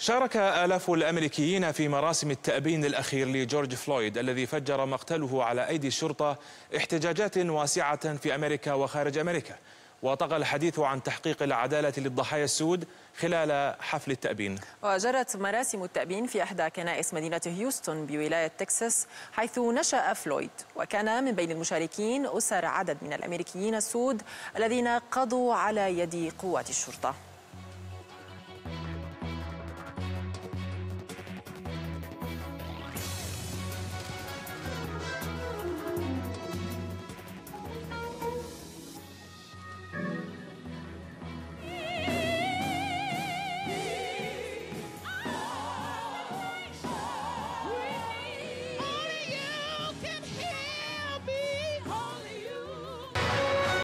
شارك آلاف الأمريكيين في مراسم التأبين الأخير لجورج فلويد الذي فجر مقتله على أيدي الشرطة احتجاجات واسعة في أمريكا وخارج أمريكا. وطغى الحديث عن تحقيق العدالة للضحايا السود خلال حفل التأبين. وجرت مراسم التأبين في إحدى كنائس مدينة هيوستن بولاية تكساس حيث نشأ فلويد، وكان من بين المشاركين أسر عدد من الأمريكيين السود الذين قضوا على يد قوات الشرطة.